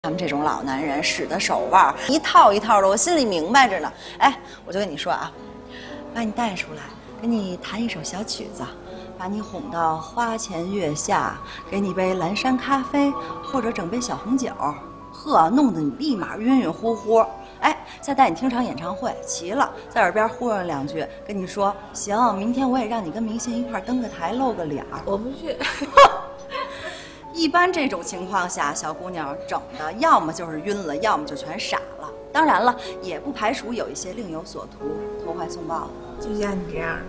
他们这种老男人使的手腕一套一套的，我心里明白着呢。哎，我就跟你说啊，把你带出来，给你弹一首小曲子，把你哄到花前月下，给你杯蓝山咖啡或者整杯小红酒，呵，弄得你立马晕晕乎乎。哎，再带你听场演唱会，齐了，在耳边忽悠两句，跟你说行，明天我也让你跟明星一块登个台露个脸。 我不去。 一般这种情况下，小姑娘整的要么就是晕了，要么就全傻了。当然了，也不排除有一些另有所图，投怀送抱的。 就像你这样。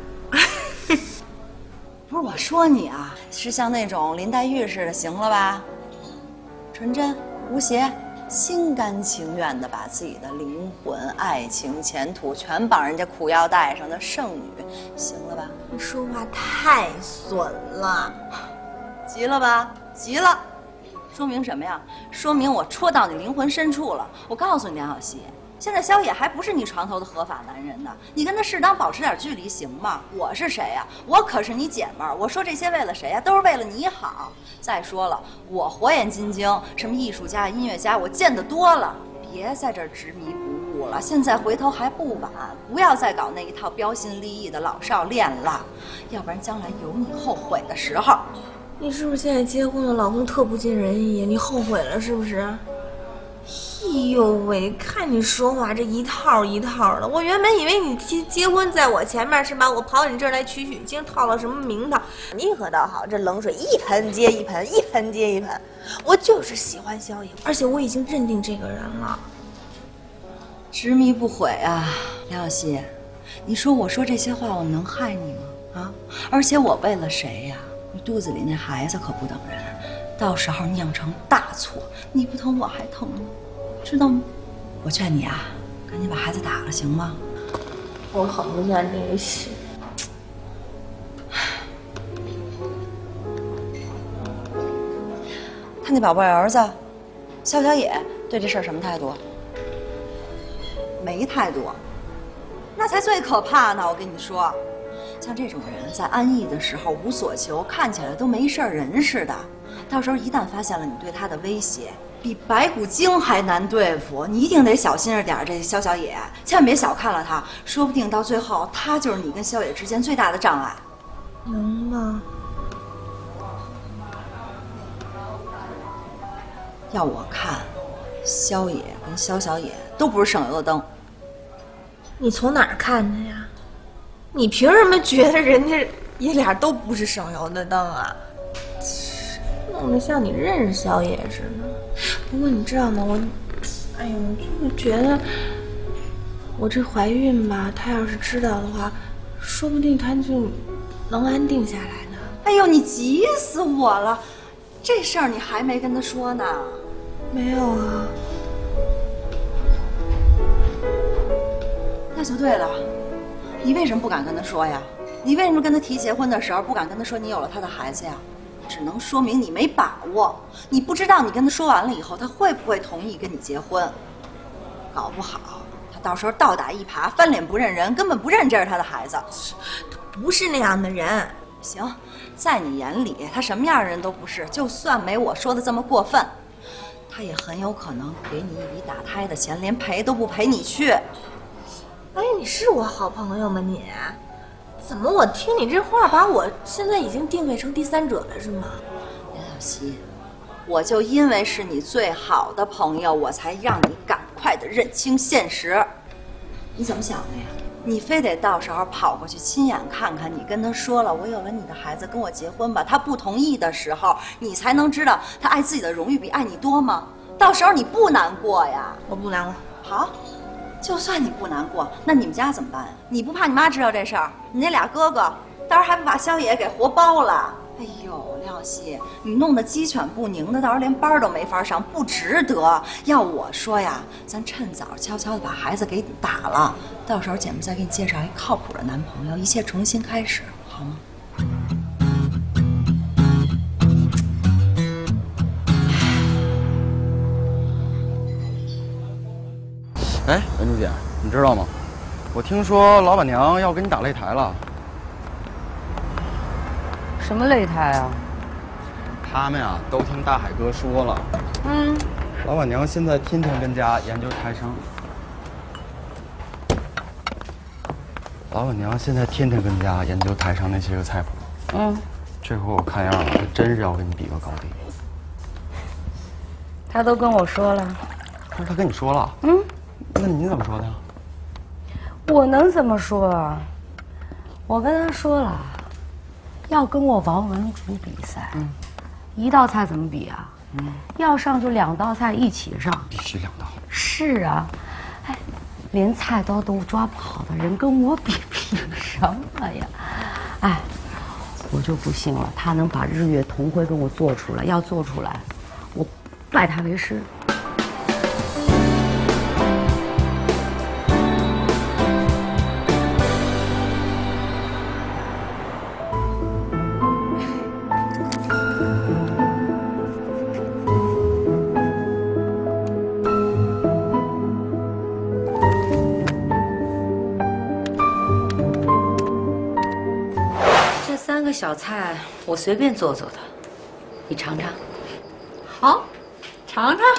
不是我说你啊，是像那种林黛玉似的，行了吧？纯真无邪，心甘情愿的把自己的灵魂、爱情、前途全绑人家裤腰带上的剩女，行了吧？ 你说话太损了， 急了吧？急了，说明什么呀？说明我戳到你灵魂深处了。我告诉你，梁小希，现在萧野还不是你床头的合法男人呢，你跟他适当保持点距离行吗？我是谁呀？我可是你姐们儿。我说这些为了谁呀？都是为了你好。再说了，我火眼金睛，什么艺术家、音乐家，我见得多了。别在这儿执迷不悟了，现在回头还不晚，不要再搞那一套标新立异的老少恋了，要不然将来有你后悔的时候。 你是不是现在结婚了，老公特不尽人意？你后悔了是不是？哎呦喂，看你说话这一套一套的，我原本以为你结婚在我前面是吧？我跑你这儿来取经，套了什么名堂？你可倒好，这冷水一盆接一盆，一盆接一盆。我就是喜欢萧野，而且我已经认定这个人了。 执迷不悔啊，梁小希，你说我说这些话我能害你吗？啊！而且我为了谁呀？你肚子里那孩子可不等人，到时候酿成大错，你不疼我还疼呢，知道吗？我劝你啊，赶紧把孩子打了，行吗？ 我狠不下这个心。 他那宝贝儿子萧小野对这事儿什么态度？没态度，那才最可怕呢！我跟你说。像这种人在安逸的时候无所求，看起来都没事人似的，到时候一旦发现了你对他的威胁，比白骨精还难对付。你一定得小心着点，这萧小野，千万别小看了他，说不定到最后他就是你跟萧野之间最大的障碍。 能吗？ 要我看，萧野跟萧小野都不是省油的灯。 你从哪儿看的呀？你凭什么觉得人家爷俩都不是省油的灯啊？弄得像你认识萧野似的。不过你知道吗？哎呦，我就是觉得我这怀孕吧，他要是知道的话，说不定他就能安定下来呢。 哎呦，你急死我了！这事儿你还没跟他说呢？ 没有啊。 那就对了。你为什么不敢跟他说呀？你为什么跟他提结婚的时候不敢跟他说你有了他的孩子呀？只能说明你没把握，你不知道你跟他说完了以后，他会不会同意跟你结婚。搞不好他到时候倒打一耙，翻脸不认人，根本不认这是他的孩子。 他不是那样的人。 行，在你眼里他什么样的人都不是，就算没我说的这么过分，他也很有可能给你一笔打胎的钱，连赔都不赔你去。 哎，你是我好朋友吗你？怎么我听你这话，把我现在已经定位成第三者了是吗？ 梁小希，我就因为是你最好的朋友，我才让你赶快的认清现实。你怎么想的呀？你非得到时候跑过去亲眼看看，你跟他说了我有了你的孩子，跟我结婚吧，他不同意的时候，你才能知道他爱自己的荣誉比爱你多吗？到时候你不难过呀？ 我不难过。 好，就算你不难过，那你们家怎么办呀？你不怕你妈知道这事儿？你那俩哥哥到时候还不把萧野给活包了？哎呦，廖小希，你弄得鸡犬不宁的，到时候连班都没法上，不值得。要我说呀，咱趁早悄悄的把孩子给打了，到时候姐们再给你介绍一靠谱的男朋友，一切重新开始，好吗？ 哎，文珠姐，你知道吗？我听说老板娘要跟你打擂台了。 什么擂台啊？ 他们呀都听大海哥说了。 老板娘现在天天跟家研究台上。老板娘现在天天跟家研究台上那些个菜谱。这回我看样了，她真是要跟你比个高低。 他都跟我说了。 可是她跟你说了？那你怎么说的？ 我能怎么说啊？我跟他说了，要跟我王文竹比赛，一道菜怎么比啊？要上就2道菜一起上， 必须2道。 是啊，哎，连菜刀都抓不好的人跟我比什么呀？哎，我就不信了，他能把日月同辉跟我做出来，要做出来，我拜他为师。3个小菜我随便做做的，你尝尝。 好，尝尝。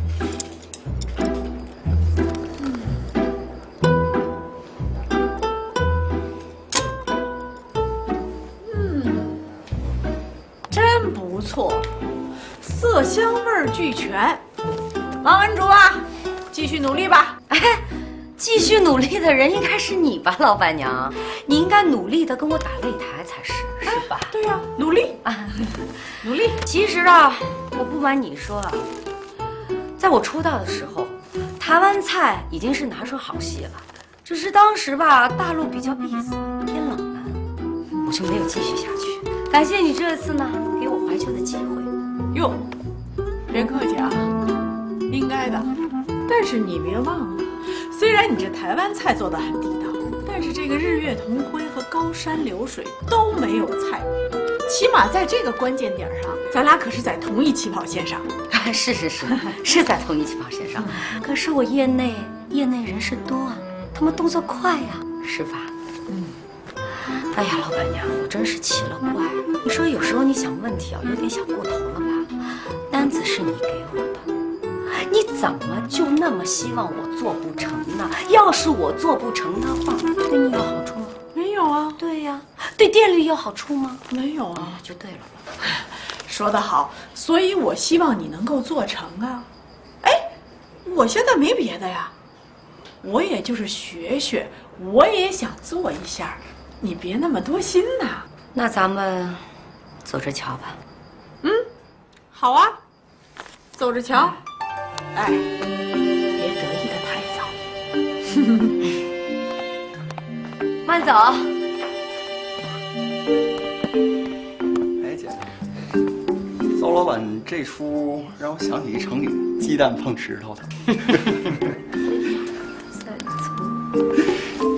真不错，色香味儿俱全。王文竹啊，继续努力吧。 哎，继续努力的人应该是你吧，老板娘？你应该努力的跟我打擂台才是，是吧？ 对呀，努力啊，努力。 其实啊，我不瞒你说啊，在我出道的时候，台湾菜已经是拿手好戏了。只是当时吧，大陆比较闭塞，偏冷门，我就没有继续下去。感谢你这次呢，给我怀旧的机会。 哟，别客气啊，应该的。但是你别忘了，虽然你这台湾菜做得很地道，但是这个日月同辉和高山流水都没有菜谱。起码在这个关键点上，咱俩可是在同一起跑线上。 是是在同一起跑线上。可是我业内人士多啊，他们动作快呀，是吧？哎呀，老板娘，我真是奇了怪了。你说有时候你想问题啊，有点想过头了吧？单子是你给我的，你怎么就那么希望我做不成呢？要是我做不成的话，对你有好处吗？ 没有啊。 对呀，对店里有好处吗？ 没有啊。 就对了。 说得好，所以我希望你能够做成啊。哎，我现在没别的呀，我也就是学学，我也想做一下。你别那么多心呐。 那咱们走着瞧吧。 好啊，走着瞧。哎，别得意的太早。 慢走。 哎，姐，邹老板这出让我想起一成语：鸡蛋碰石头的。 再粗。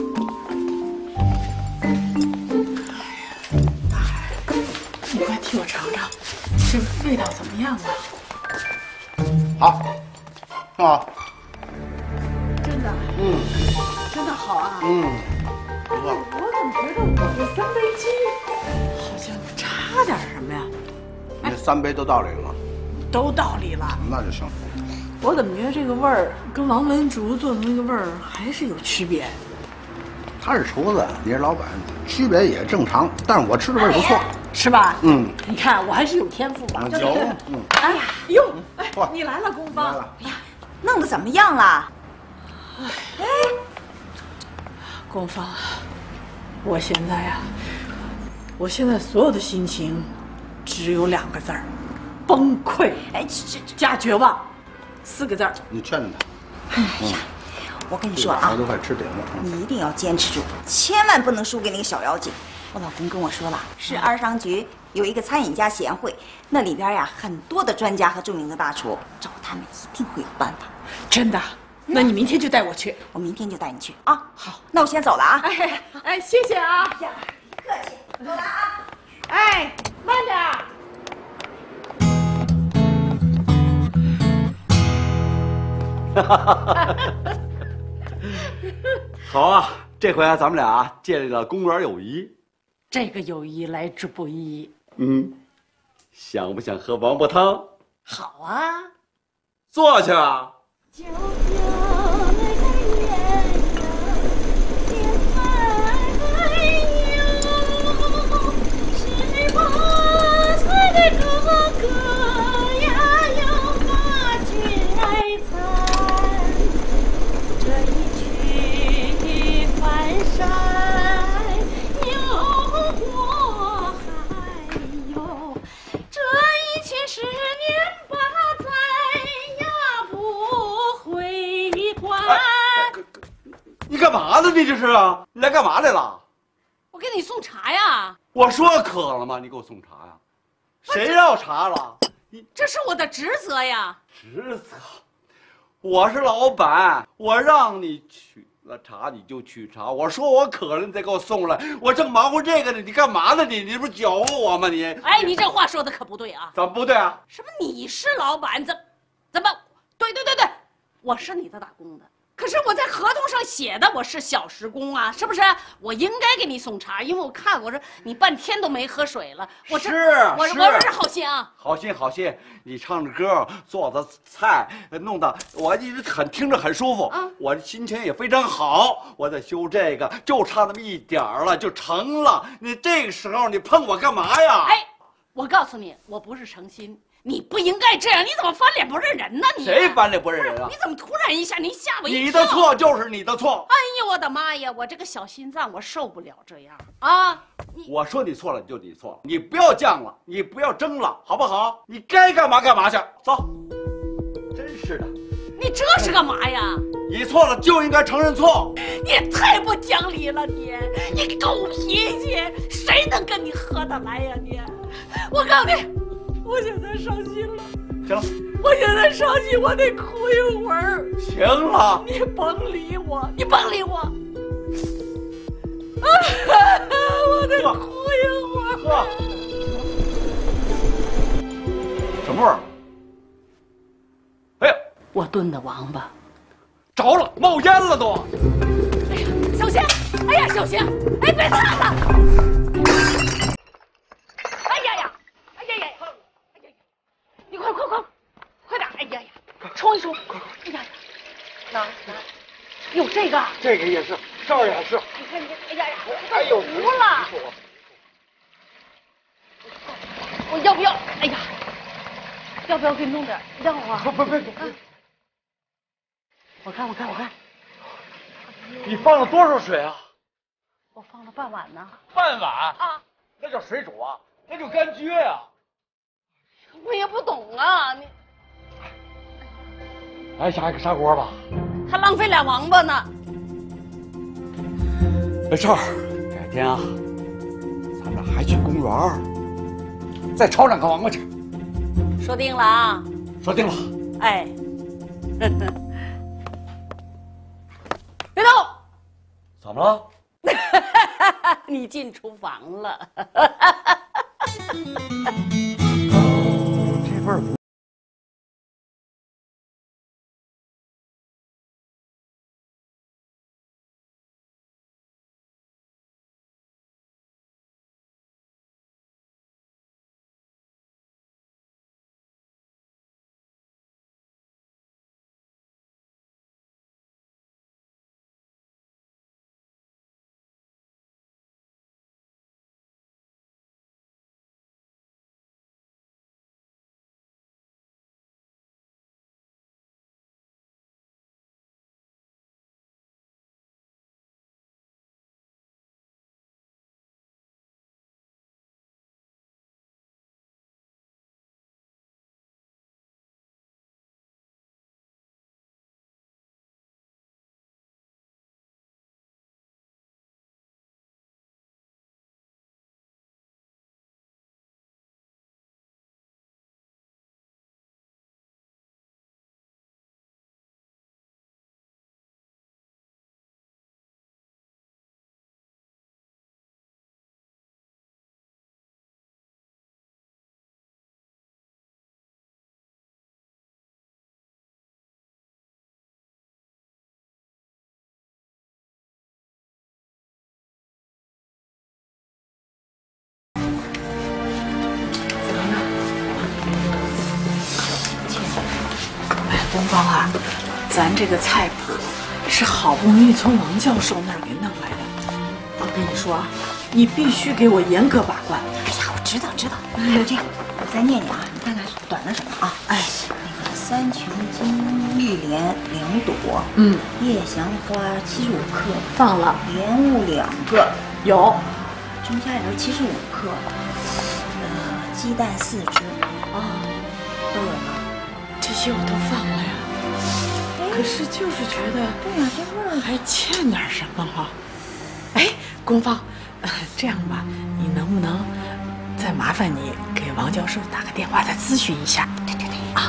你快替我尝尝，这味道怎么样啊？ 好，啊， 真的？真的好啊。 不错。 我怎么觉得我这三杯鸡好像差点什么呀？ 那3杯都到里了吗？ 都到里了。 那就行。 我怎么觉得这个味儿跟王文竹做的那个味儿还是有区别？ 他是厨子，你是老板，区别也正常，但是我吃的味儿不错。 是吧？ 你看我还是有天赋吧？ 有。 哎呀，哟，哎，你来了，宫芳。 哎呀，弄得怎么样了？ 哎，宫芳，我现在所有的心情只有2个字儿：崩溃。哎，加绝望，4个字儿。 你劝劝他。 哎呀，我跟你说啊， 我都快吃顶了。 你一定要坚持住，千万不能输给那个小妖精。我老公跟我说了，市二商局有一个餐饮家协会，那里边呀很多的专家和著名的大厨，找他们一定会有办法。 真的？那你明天就带我去。 我明天就带你去啊。好，那我先走了啊。 哎，谢谢啊。 呀，客气，走了啊。 哎，慢点。 好啊，这回咱们俩建立了公园友谊。 这个友谊来之不易。 想不想喝王八汤？ 好啊， 坐去啊。 舅舅那个鸳鸯天来哟，十八岁的哥哥呀，要把军来参。这一去翻山又过海哟，这一去10年8载呀不回还。 你干嘛呢？你这是啊？你来干嘛来了？ 我给你送茶呀， 我说渴了吗？你给我送茶呀？谁让我茶了？ 这是我的职责呀。 职责？我是老板，我让你取了茶你就取茶。我说我渴了，你再给我送来。我正忙活这个呢，你干嘛呢？你不是搅和我吗？你哎，你这话说的可不对啊！ 怎么不对啊？ 什么你是老板？怎么？对，我是你的打工的。可是我在合同上写的我是小时工啊，是不是？我应该给你送茶，因为我看我说你半天都没喝水了。我是好心啊， 好心，你唱着歌，做的菜，弄得我一直听着很舒服，我心情也非常好。我在修这个，就差那么一点儿了，就成了。你这个时候你碰我干嘛呀？ 哎，我告诉你，我不是诚心。你不应该这样，你怎么翻脸不认人呢？你谁翻脸不认人啊？ 你怎么突然一下，你吓我一跳！ 你的错就是你的错。 哎呀，我的妈呀！我这个小心脏，我受不了这样啊！ 我说你错了，就你错了，你不要犟了，你不要争了，好不好？你该干嘛干嘛去，走。真是的， 你这是干嘛呀？ 你错了就应该承认错。 你也太不讲理了，你狗脾气，谁能跟你合得来呀你？我告诉你。我现在伤心了， 行了， 我现在伤心，我得哭一会儿。 行了， 你甭理我，你甭理我。我得哭一会儿。 喝，什么味儿？哎呀， 我炖的王八， 着了，冒烟了都。 哎呀，小心！哎呀，小心！哎，别擦了！你快点！哎呀，冲一冲！哎呀，哪？有这个？ 这个也是，这儿也是。 你看，哎呀，哎呦，糊了！我要不要？哎呀，要不要给你弄点药啊？ 不， 我看。 你放了多少水啊？ 我放了半碗呢。 半碗啊？ 那叫水煮啊，那就干撅呀。 我也不懂啊，你。 来下一个砂锅吧。 还浪费俩王八呢。 没事儿，改天啊，咱们还去公园，再炒2个王八去。 说定了啊。 说定了。 哎。别动。 怎么了？ 你进厨房了。 这味儿不啊，咱这个菜谱是好不容易从王教授那儿给弄来的。我跟你说啊，你必须给我严格把关。 哎呀，我知道。这样，我再念念啊，你看看短了什么啊？哎，那个三群金玉莲2朵，夜祥花75克， 放了莲雾2个， 有， 中加油75克，鸡蛋4只，都有吗？ 这些我都放了呀。可是就是觉得， 对呀，这味儿还欠点什么哈。哎，宫芳，这样吧，你能不能再麻烦你给王教授打个电话，再咨询一下？对啊。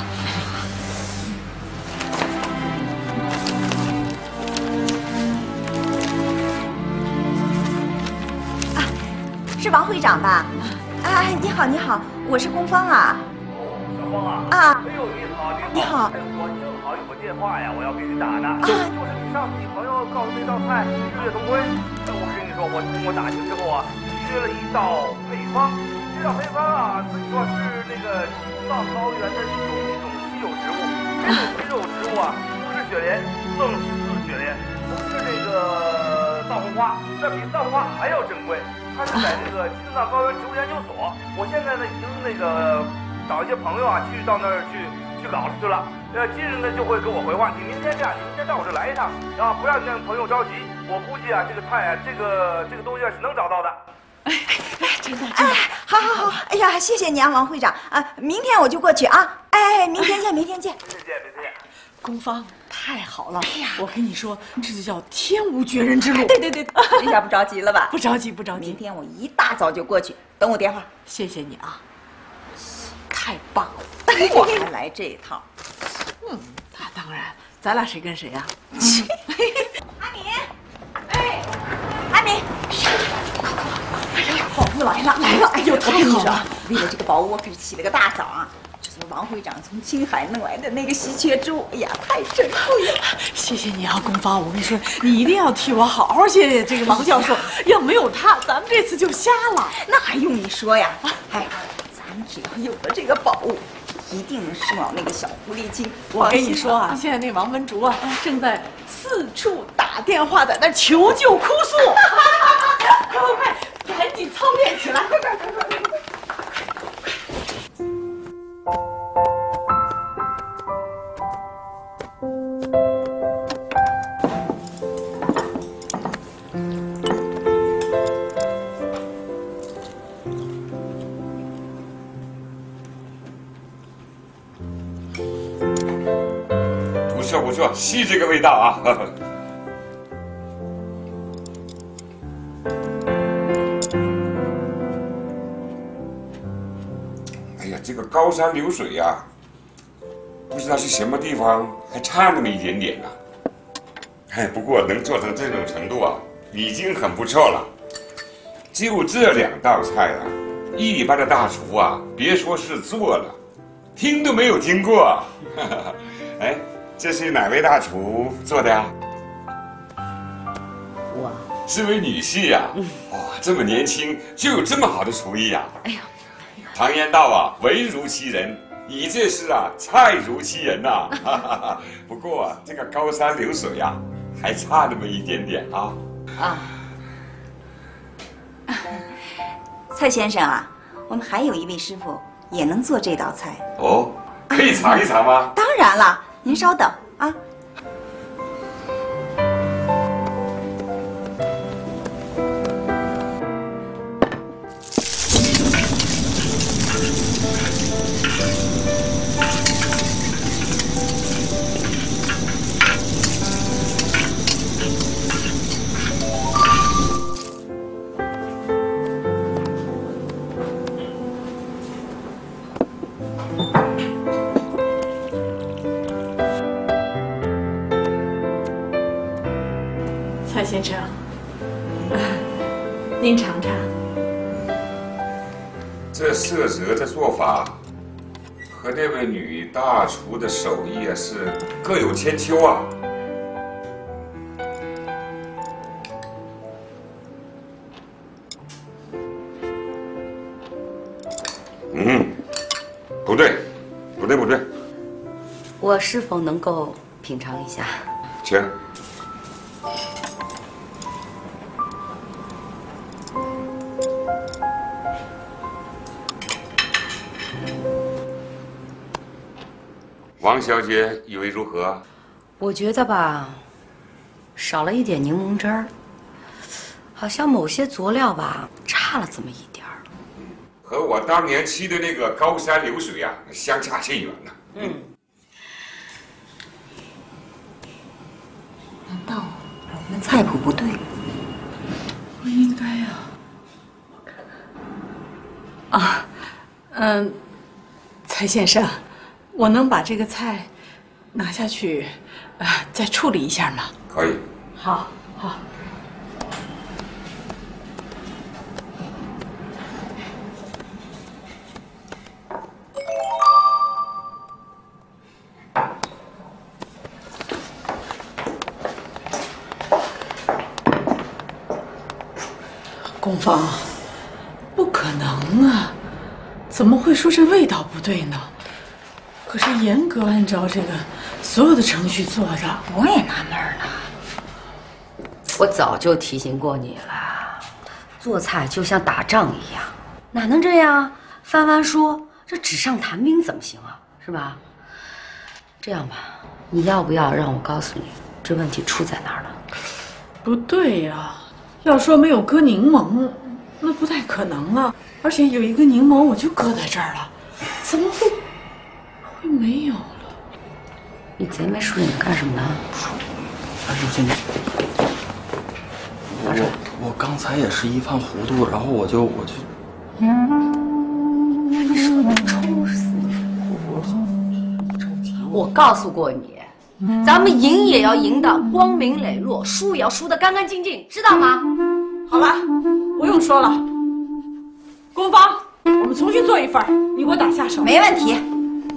是王会长吧？啊，你好，我是宫芳啊。 小芳啊。 啊。 哎呦， 你好。 我正好有个电话呀，我要给你打呢。就是你上次你朋友告诉那道菜日月同辉，我跟你说，我通过打听之后啊，缺了一道配方。这道配方啊，可以说是那个青藏高原的一种稀有植物。这种稀有植物啊，不是雪莲，更似雪莲，不是这个藏红花，这比藏红花还要珍贵。它是在这个青藏高原植物研究所。我现在呢已经那个找一些朋友啊去到那儿去搞去了。今日呢就会给我回话。你明天这样，你明天到我这来一趟啊，不让你那朋友着急。我估计啊，这个菜啊，这个东西啊是能找到的。 真的。 好，哎呀，谢谢你啊，王会长啊，明天我就过去啊。哎，明天见。 明天见。 宫芳，太好了！哎呀，我跟你说，这就叫天无绝人之路。 对，这下不着急了吧？ 不着急。 明天我一大早就过去，等我电话。 谢谢你啊，太棒了！ 我还来这一套。 那当然，咱俩谁跟谁呀？ 阿敏，阿敏，哎呀，宝物来了！哎呦，太好了！为了这个宝物，我可是起了个大早啊。王会长从青海弄来的那个稀缺珠，哎呀，太珍贵了！ 谢谢你啊，宫芳，我跟你说，你一定要替我好好谢谢这个王教授，要没有他，咱们这次就瞎了。 那还用你说呀？哎，咱们只要有了这个宝物，一定能收了那个小狐狸精。 我跟你说啊，现在那王文竹啊，正在四处打电话，在那求救哭诉。快，赶紧操练起来！快！ 不错，是这个味道啊！哎呀，这个高山流水呀，不知道是什么地方还差那么一点点呢。哎，不过能做成这种程度啊，已经很不错了。就这2道菜啊，一般的大厨啊，别说是做了，听都没有听过。哎。这是哪位大厨做的呀？ 我是位女婿呀！哇，这么年轻就有这么好的厨艺呀！ 哎呦， 常言道啊，文如其人，你这是啊，菜如其人呐！不过啊，这个高山流水呀，还差那么一点点啊！ 蔡先生啊，我们还有一位师傅也能做这道菜哦，可以尝一尝吗？ 当然了。您稍等啊！ 蔡先生，您尝尝。 这色泽的做法和那位女大厨的手艺啊是各有千秋啊。不对， 我我是否能够品尝一下？ 请。王小姐以为如何？ 我觉得吧，少了一点柠檬汁儿，好像某些佐料吧差了这么一点儿。 和我当年沏的那个高山流水啊，相差甚远呢。 难道我们菜谱不对？ 不应该呀。啊，蔡先生，我能把这个菜拿下去，再处理一下吗？ 可以。 好，好。宫芳，不可能啊！怎么会说这味道不对呢？可是严格按照这个所有的程序做的， 我也纳闷呢。我早就提醒过你了，做菜就像打仗一样，哪能这样翻翻书，这纸上谈兵怎么行啊？是吧？这样吧，你要不要让我告诉你这问题出在哪儿了？ 不对呀。要说没有搁柠檬，那不太可能啊！而且有一个柠檬我就搁在这儿了，怎么会没有了？ 你贼眉鼠眼的干什么呢？ 刘经理，我刚才也是一犯糊涂，然后我就你说的抽死你！我告诉过你。咱们赢也要赢得光明磊落，输也要输得干干净净，知道吗？ 好了，不用说了。宫芳，我们重新做一份，你给我打下手。 没问题。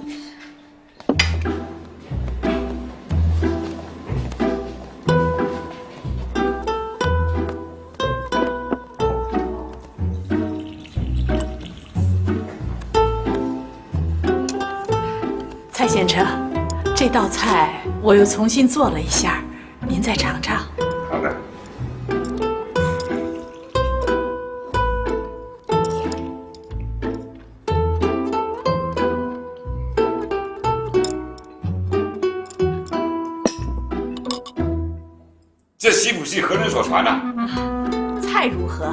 蔡先生，这道菜我又重新做了一下，您再尝尝。 好的。这西谱系何人所传呢？ 菜如何？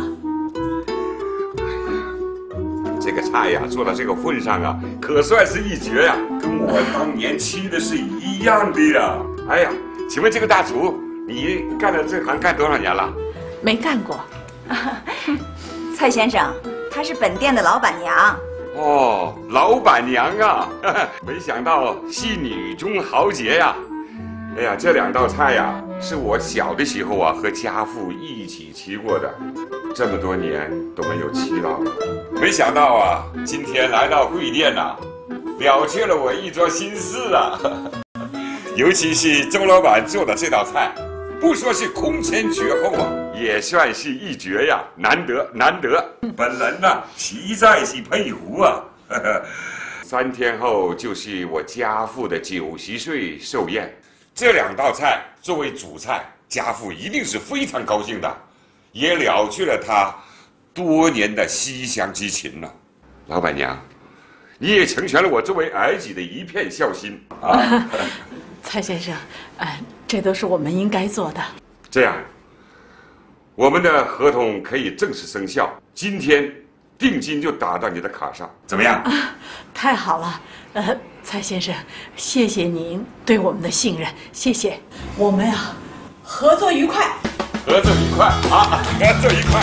这个菜呀，做到这个份上啊，可算是一绝呀，跟我当年沏的是一样的呀。哎呀，请问这个大厨，你干了这行干多少年了？ 没干过。 蔡先生，她是本店的老板娘。 哦，老板娘啊，没想到系女中豪杰呀。哎呀，这两道菜呀，是我小的时候啊和家父一起沏过的，这么多年都没有沏到了。没想到啊，今天来到贵店呐，了却了我一桩心事啊。尤其是周老板做的这道菜，不说是空前绝后啊，也算是一绝呀，难得难得。本人呐，实在是佩服啊。3天后就是我家父的90岁寿宴。这两道菜作为主菜，家父一定是非常高兴的，也了却了他多年的思乡之情了。老板娘，你也成全了我作为儿子的一片孝心啊！ 蔡先生，这都是我们应该做的。 这样，我们的合同可以正式生效，今天定金就打到你的卡上，怎么样？ 太好了，蔡先生，谢谢您对我们的信任，谢谢。我们呀，合作愉快， 合作愉快啊，合作愉快。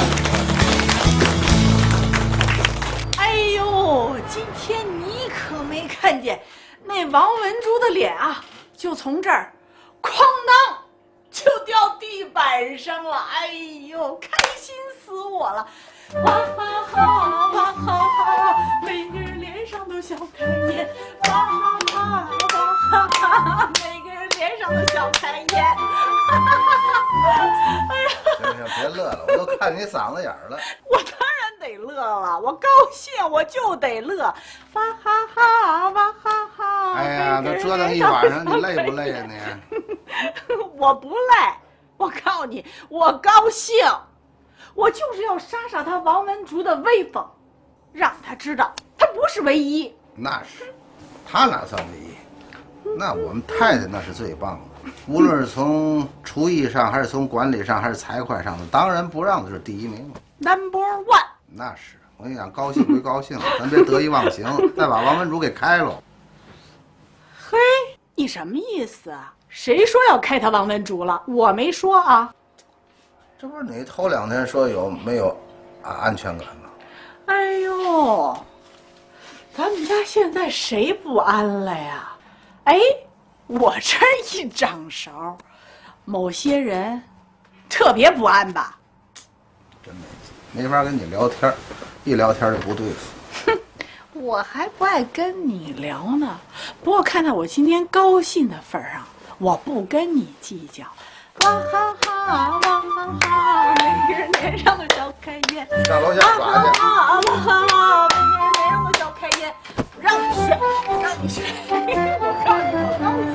哎呦，今天你可没看见那王文珠的脸啊，就从这儿，哐当就掉地板上了。哎呦，开心死我了！哇哈哈，哇哈哈，每个人脸上都笑开颜。哇哈哈，哇哈哈，每个人脸上都笑开颜。哈哈哈！哎呀， 行行，别乐了，我都看你嗓子眼儿了。 我当然得乐了，我高兴我就得乐。哇哈哈，哇哈哈。 啊！ 哎呀，都折腾一晚上，你累不累呀你？ 我不累，我告诉你，我高兴，我就是要杀杀他王文竹的威风，让他知道他不是唯一。 那是，他哪算唯一？那我们太太那是最棒的，无论是从厨艺上，还是从管理上，还是财会上的，当仁不让的是第一名。 Number one。 那是，我跟你讲，高兴归高兴，咱别得意忘形，再把王文竹给开了。 嘿，你什么意思啊？谁说要开他王文竹了？我没说啊。 这不是你头2天说有没有安全感吗？ 哎呦，咱们家现在谁不安了呀？哎，我这一掌勺，某些人特别不安吧？ 真没法跟你聊天，一聊天就不对付。 哼，我还不爱跟你聊呢。不过看在我今天高兴的份上，我不跟你计较。哇哈哈，哇哈哈，每个人脸上都笑开颜。 你上楼下耍去。 哇哈哈，每个人脸上都笑开颜。让你睡，让你睡，我告诉你，我高兴。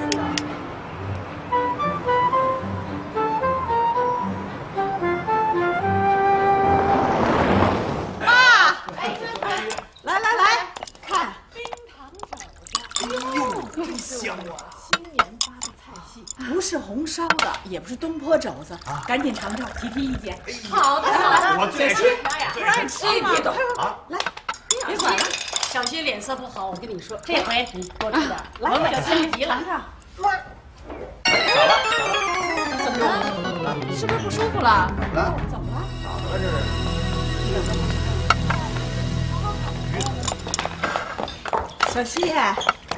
妈，来，看冰糖肘子，哎呦，真香啊！新研发的菜系，不是红烧的，也不是东坡肘子，赶紧尝尝，提意见。好的， 我最爱吃， 不让你吃嘛，别动，来，别管了。 小新脸色不好，我跟你说，这回你多吃点。 来，小新急了，妈，怎么了？是不是不舒服了？ 来， 怎么了？ 来这是。 小西，哎，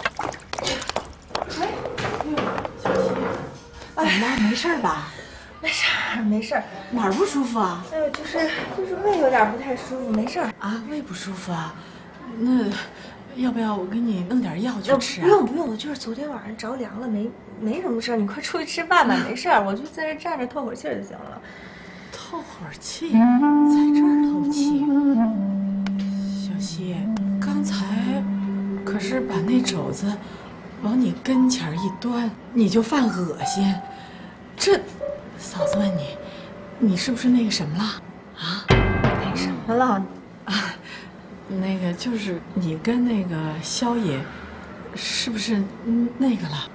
小西，怎么了？没事吧？ 没事儿，没事儿。 哪儿不舒服啊？ 哎呦，就是胃有点不太舒服，没事儿。 啊，胃不舒服啊？那要不要我给你弄点药去吃啊？ 不用，我就是昨天晚上着凉了，没什么事儿。你快出去吃饭吧，没事儿，我就在这站着透会儿气儿就行了。 透会儿气，在这儿透气。小西，刚才可是把那肘子往你跟前一端，你就犯恶心。这，嫂子问你，你是不是那个什么了？啊？ 那什么了？ 啊，那个就是你跟那个萧野，是不是那个了？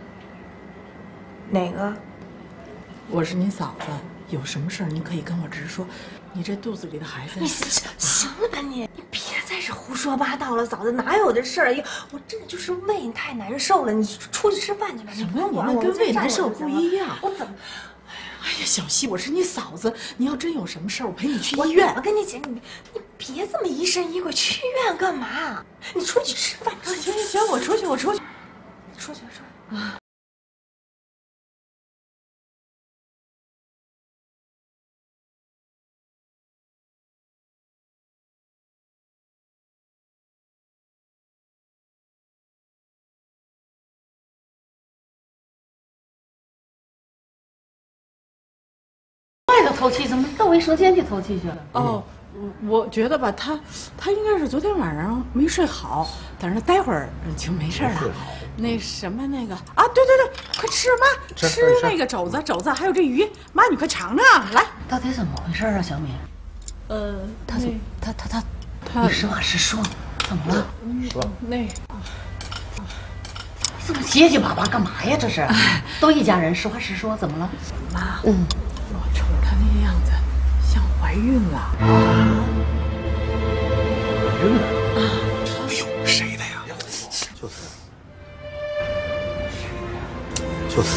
哪个？ 我是你嫂子，有什么事儿您可以跟我直说。你这肚子里的孩子， 你行了吧你别再是胡说八道了，嫂子哪有这事儿？我真的就是胃太难受了，你出去吃饭去吧。 什么？你那跟胃难受不一样。 我怎么？ 哎呀，小西，我是你嫂子，你要真有什么事儿，我陪你去医院。 我跟你讲，你别这么疑神疑鬼，去医院干嘛？你出去吃饭。 行，我出去。 出去啊。 外头透气，怎么到卫生间去透气去了？ 哦，我觉得吧，他应该是昨天晚上没睡好，等着待会儿就没事了。那什么那个啊，对，快吃妈，吃那个肘子，还有这鱼，妈你快尝尝来。 到底怎么回事啊，小敏？他，你实话实说，怎么了？ 说那。 这么结结巴巴干嘛呀？这是，都一家人，实话实说，怎么了？ 妈，我瞅她那个样子，像怀孕了。 怀孕了？ 哎呦，谁的呀？ 就是。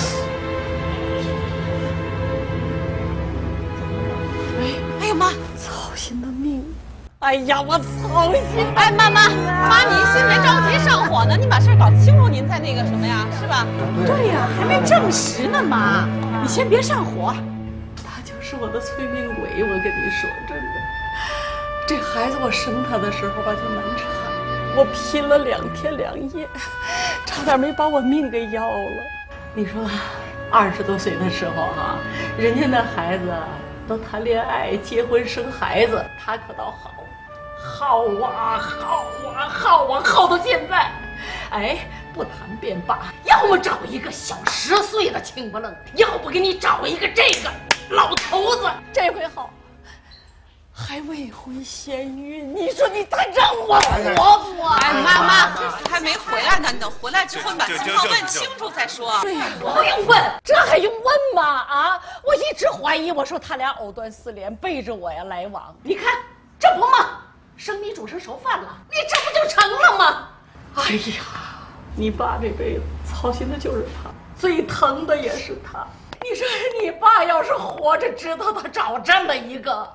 哎呀妈， 操心的命！ 哎呀，我操心！ 哎，妈，你心没着急上火呢，你把事搞清楚，您再那个什么呀，是吧？ 对呀，还没证实呢，妈，你先别上火。他就是我的催命鬼，我跟你说，真的，这孩子我生他的时候吧就难产，我拼了2天2夜，差点没把我命给要了。你说，20多岁的时候哈，人家那孩子都谈恋爱、结婚、生孩子，他可倒好啊，耗到现在。哎， 不谈便罢，要么找一个小10岁的轻不愣，要不给你找一个这个老头子。这回好，还未婚先孕，你说你他让我活不？ 哎，妈，还没回来呢，你等回来之后你把情况问清楚再说。 对呀，不用问，这还用问吗？啊，我一直怀疑，我说他俩藕断丝连，背着我呀来往。你看，这不嘛，生米煮成熟饭了，你这不就成了吗？哎呀，你爸这辈子操心的就是他，最疼的也是他。你说你爸要是活着，知道他找这么一个，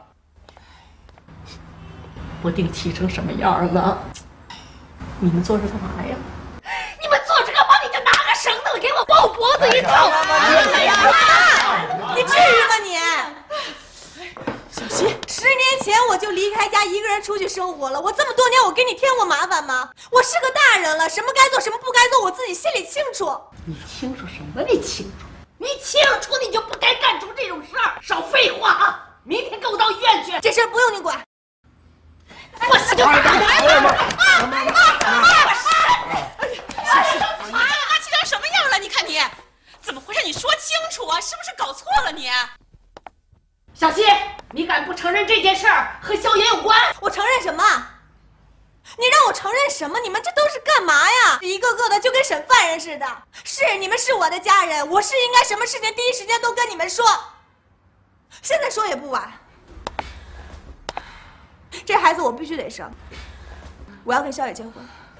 不定气成什么样呢？你们坐着干嘛呀？你们坐着干嘛？你就拿个绳子给我抱脖子一套！ 哎呀，妈，你至于吗你？ 小希，10年前我就离开家一个人出去生活了。我这么多年，我给你添过麻烦吗？我是个大人了，什么该做，什么不该做，我自己心里清楚。 你清楚什么？你清楚？你清楚你就不该干出这种事儿。少废话啊！明天跟我到医院去。 这事儿不用你管。 我是个大人。 妈气成什么样了？你看你，怎么回事？你说清楚啊！是不是搞错了你？ 小希，你敢不承认这件事儿和萧炎有关？ 我承认什么？你让我承认什么？你们这都是干嘛呀？一个个的就跟审犯人似的。是你们是我的家人，我是应该什么事情第一时间都跟你们说。现在说也不晚。这孩子我必须得生，我要跟萧野结婚。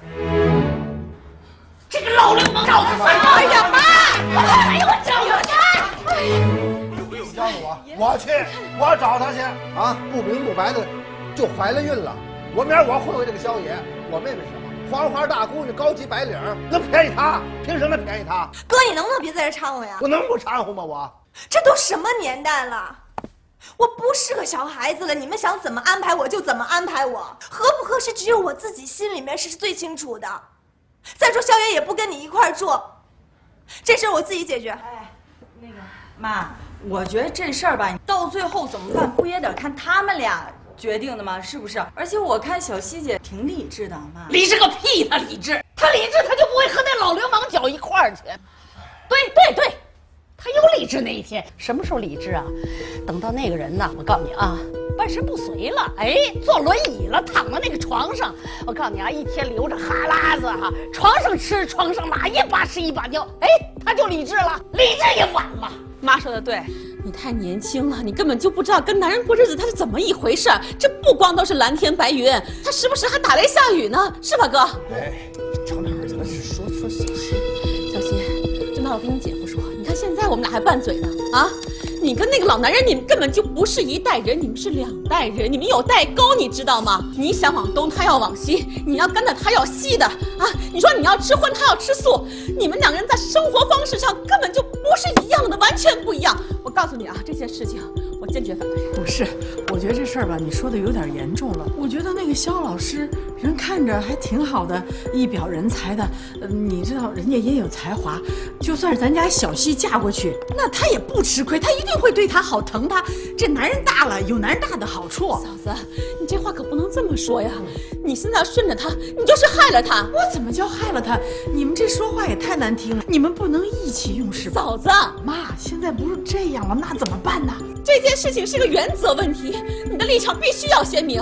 这个老流氓找他算账！哎呀妈！哎呀，我找他！ 让我去，我找他去啊！不明不白的就怀了孕了。我明儿我混回这个萧野，我妹妹是什么？黄花大姑娘，高级白领，能便宜她？凭什么便宜她？ 哥，你能不能别在这掺和呀？ 我能不掺和吗？我这都什么年代了？我不是个小孩子了，你们想怎么安排我就怎么安排我，合不合适只有我自己心里面是最清楚的。再说萧炎也不跟你一块儿住，这事儿我自己解决。 哎，那个妈，我觉得这事儿吧，到最后怎么办，不也得看他们俩决定的吗？是不是？而且我看小希姐挺理智的，妈。 理智个屁！他理智，他理智他就不会和那老流氓搅一块儿去。对，他有理智那一天。什么时候理智啊？等到那个人呐，我告诉你啊，半身不遂了，哎，坐轮椅了，躺在那个床上，我告诉你啊，一天流着哈喇子哈，床上吃床上拉，一把屎一把尿，哎，他就理智了，理智也晚了。 妈说的对，你太年轻了，你根本就不知道跟男人过日子他是怎么一回事。这不光都是蓝天白云，他时不时还打雷下雨呢，是吧，哥？ 哎，找哪儿去了？说小希，就拿我跟你姐夫说，你看现在我们俩还拌嘴呢啊！你跟那个老男人，你们根本就不是一代人，你们是2代人，你们有代沟，你知道吗？你想往东，他要往西；你要干的，他要西的啊！你说你要吃荤，他要吃素，你们2个人在生活方式上根本就不是一样的，完全不一样。我告诉你啊，这件事情我坚决反对。 不是，我觉得这事儿吧，你说的有点严重了。我觉得那个肖老师人看着还挺好的，一表人才的，你知道人家也有才华，就算是咱家小希嫁过去，那他也不吃亏，他一定会对他好，疼他。这男人大了有男人大的好处。 嫂子，你这话可不能这么说呀！你现在顺着他，你就是害了他。 我怎么叫害了他？你们这说话也太难听了，你们不能意气用事吧？ 嫂子， 妈，现在不是这样了，那怎么办呢？ 这件事情是个原则问题，你的立场必须要鲜明。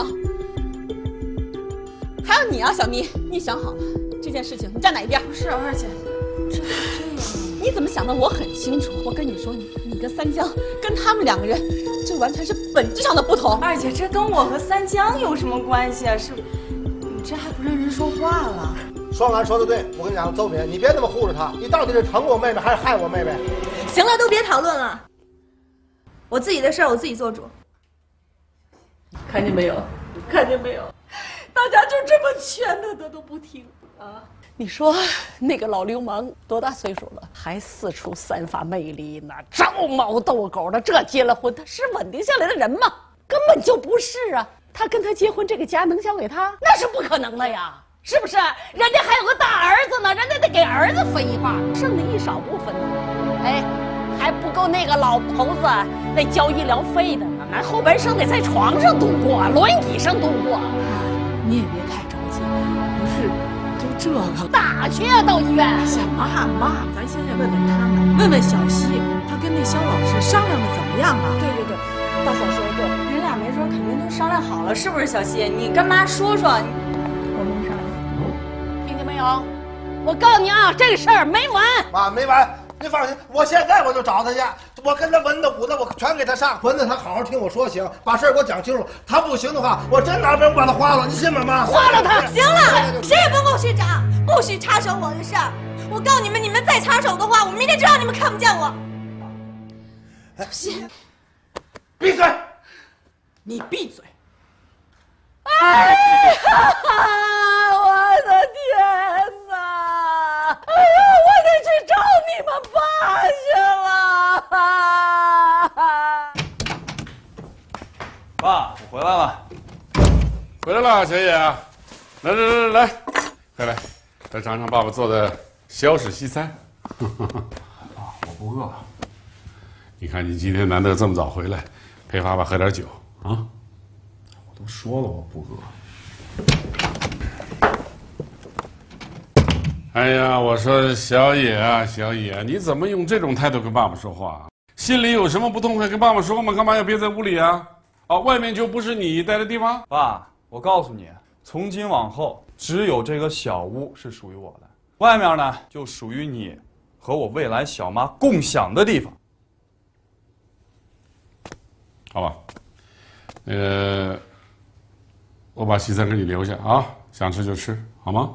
还有你啊，小咪，你想好了这件事情你站哪一边？ 不是，二姐，这样， 你怎么想的我很清楚。我跟你说，你跟三江跟他们2个人，这完全是本质上的不同。 二姐，这跟我和三江有什么关系啊？是，你这还不认人说话了？ 双兰说的对，我跟你讲，邹敏，你别那么护着她，你到底是疼我妹妹还是害我妹妹？ 行了，都别讨论了，我自己的事儿我自己做主。 看见没有？看见没有？大家就这么劝他都不听啊！你说那个老流氓多大岁数了，还四处散发魅力呢，招猫逗狗的，这结了婚他是稳定下来的人吗？根本就不是啊！他跟他结婚，这个家能交给他，那是不可能的呀，是不是？人家还有个大儿子呢，人家得给儿子分一半，剩的一少部分呢，哎，还不够那个老头子那交医疗费的呢，那后半生得在床上度过，轮椅上度过。 你也别太着急，不是，就这个， 大学到医院。 哎呀，妈，咱现在问问他们，问问小西，他跟那肖老师商量的怎么样啊？ 对，大嫂说的对，人俩没准肯定都商量好了，是不是？小西，你跟妈说说。我没商量。 听见没有？我告诉你啊，这个事儿没完。 妈，没完。你放心，我现在我就找他去，我跟他文的武的，我全给他上。文的他好好听我说行，把事儿给我讲清楚。他不行的话，我真拿针把他花了，你信吗，妈？ 花了他！ 行了，谁也甭给我去找，不许插手我的事儿。我告诉你们，你们再插手的话，我明天就让你们看不见我。 小西，闭嘴！ 你闭嘴！ 哎呀，我的天哪！哎呀，我得去找你们爸去了。 爸，我回来了。 回来了，小野。来，快来，再尝尝爸爸做的萧氏西餐。 我不饿。 你看你今天难得这么早回来，陪爸爸喝点酒啊。 我都说了我不饿。 哎呀，我说小野啊，小野，你怎么用这种态度跟爸爸说话？心里有什么不痛快跟爸爸说吗？干嘛要憋在屋里啊？啊，外面就不是你待的地方？ 爸，我告诉你，从今往后，只有这个小屋是属于我的，外面呢就属于你和我未来小妈共享的地方。 好吧，我把西餐给你留下啊，想吃就吃，好吗？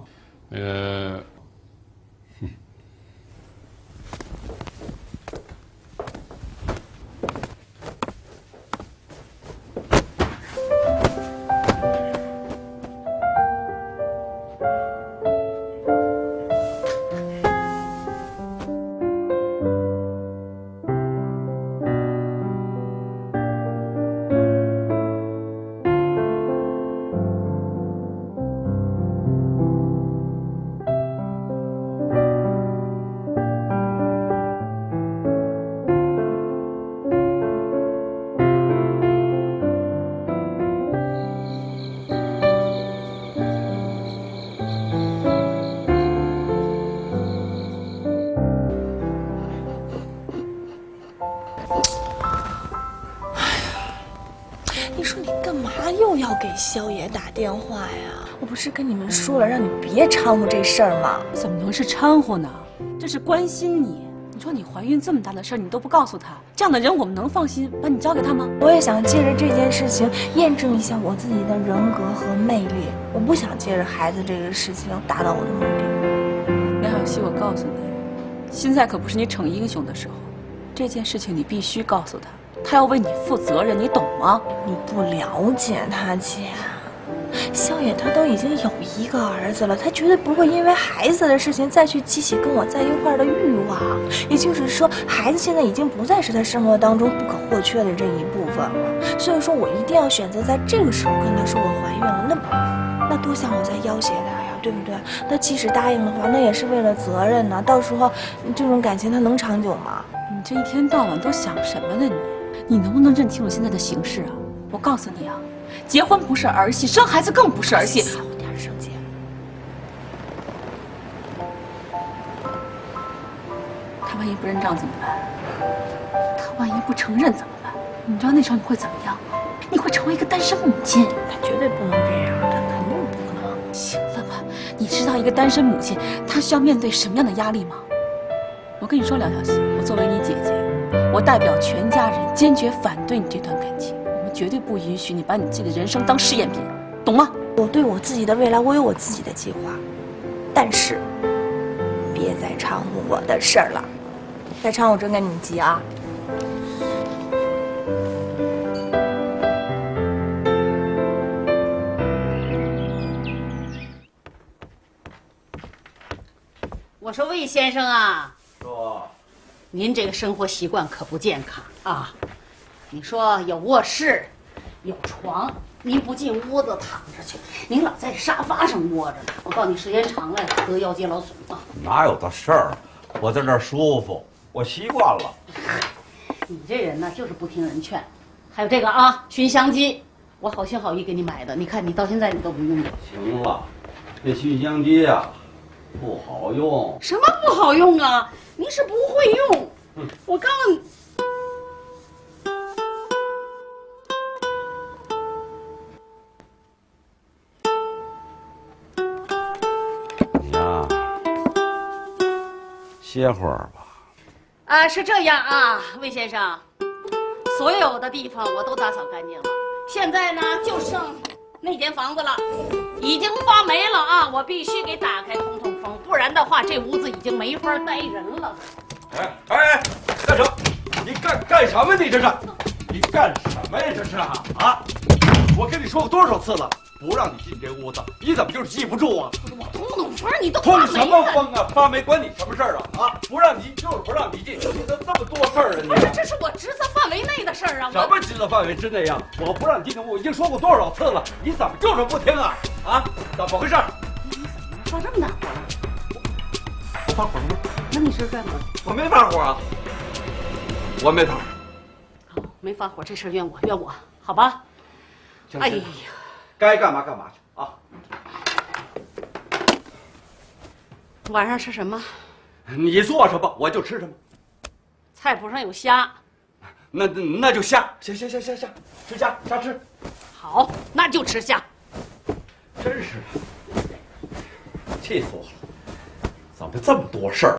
你说你干嘛又要给萧爷打电话呀？我不是跟你们说了，让你别掺和这事儿吗？ 怎么能是掺和呢？这是关心你。你说你怀孕这么大的事儿，你都不告诉他，这样的人我们能放心把你交给他吗？ 我也想借着这件事情验证一下我自己的人格和魅力。我不想借着孩子这个事情达到我的目的。 梁小希，我告诉你，现在可不是你逞英雄的时候，这件事情你必须告诉他。他要为你负责任，你懂吗？ 你不了解他，姐。萧野他都已经有一个儿子了，他绝对不会因为孩子的事情再去激起跟我在一块儿的欲望。也就是说，孩子现在已经不再是他生活当中不可或缺的这一部分了。所以说我一定要选择在这个时候跟他说我怀孕了，那多像我在要挟他呀，对不对？那即使答应的话，那也是为了责任呢。到时候这种感情它能长久吗？ 你这一天到晚都想什么呢你能不能认清楚现在的形势啊？我告诉你啊，结婚不是儿戏，生孩子更不是儿戏。 小点声，姐。 他万一不认账怎么办？他万一不承认怎么办？你知道那时候你会怎么样吗？你会成为一个单身母亲。 他绝对不能这样，他肯定不能。 行了吧？你知道一个单身母亲她需要面对什么样的压力吗？我跟你说，梁小希，我作为你姐姐，我代表全家人坚决反对你这段感情。我们绝对不允许你把你自己的人生当试验品，懂吗？ 我对我自己的未来，我有我自己的计划，但是别再掺和我的事儿了。再掺和我真跟你们急啊！ 我说魏先生啊，说，您这个生活习惯可不健康啊！你说有卧室，有床，您不进屋子躺着去，您老在沙发上窝着呢。我告诉你，时间长了得腰间劳损啊！ 哪有这事儿？我在这儿舒服，我习惯了。 你这人呢，就是不听人劝。还有这个啊，熏香机，我好心好意给你买的，你看你到现在你都不用了。 行了，这熏香机啊， 不好用。 什么不好用啊？你是不会用。我告诉你。 歇会儿吧。 是这样啊，魏先生，所有的地方我都打扫干净了，现在呢就剩那间房子了，已经发霉了啊！我必须给打开通通风，不然的话这屋子已经没法待人了。 哎，干什么？你干什么？你这是？你干什么呀？这是啊！我跟你说过多少次了？ 不让你进这屋子，你怎么就是记不住啊？ 我通通风，你都通什么风啊？发霉关你什么事儿啊？啊，不让你进就是不让你进，你怎么这么多事儿啊你？ 不是，这是我职责范围内的事儿啊！ 什么职责范围之内呀？我不让你进这屋，我已经说过多少次了，你怎么就是不听啊？啊，怎么回事？ 你怎么发这么大火了？ 我发火了吗？ 那你是干嘛？ 我没发火啊，我没发火。 好，没发火，这事儿怨我，好吧？哎呀。 该干嘛干嘛去啊！ 晚上吃什么？ 你做什么我就吃什么。 菜谱上有虾， 那就虾，吃虾吃。 好，那就吃虾。 真是的，气死我了！怎么这么多事儿